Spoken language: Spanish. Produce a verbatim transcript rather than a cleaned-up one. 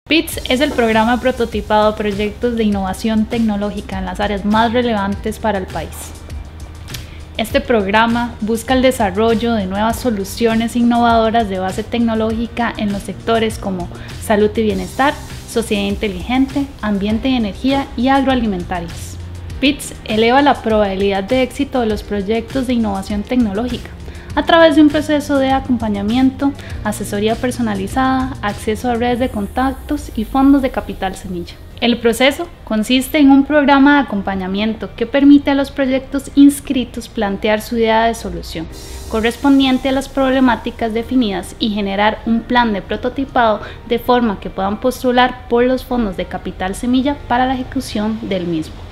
P I T S es el programa prototipado de proyectos de innovación tecnológica en las áreas más relevantes para el país. Este programa busca el desarrollo de nuevas soluciones innovadoras de base tecnológica en los sectores como salud y bienestar, sociedad inteligente, ambiente y energía y agroalimentarios. P I T S eleva la probabilidad de éxito de los proyectos de innovación tecnológica a través de un proceso de acompañamiento, asesoría personalizada, acceso a redes de contactos y fondos de capital semilla. El proceso consiste en un programa de acompañamiento que permite a los proyectos inscritos plantear su idea de solución correspondiente a las problemáticas definidas y generar un plan de prototipado de forma que puedan postular por los fondos de capital semilla para la ejecución del mismo.